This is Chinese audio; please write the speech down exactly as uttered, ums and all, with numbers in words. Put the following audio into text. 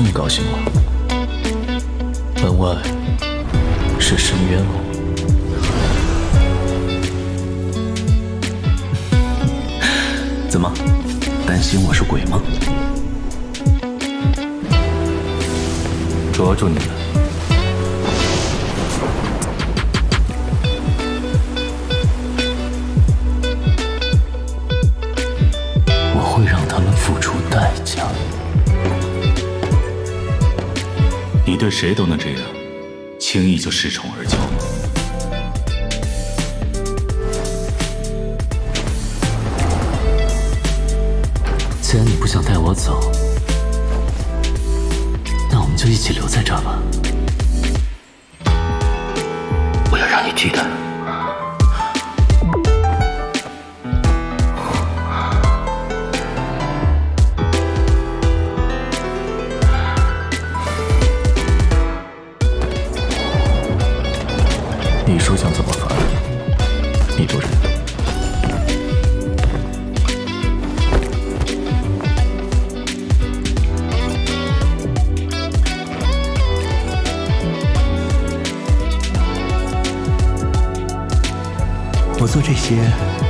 这么高兴吗？门外是深渊哦。怎么，担心我是鬼吗？捉住你了！我会让他们付出代价。 你对谁都能这样，轻易就恃宠而骄吗？ 既然你不想带我走，那我们就一起留在这儿吧。我要让你记得，你说想怎么罚，你就忍。 我做这些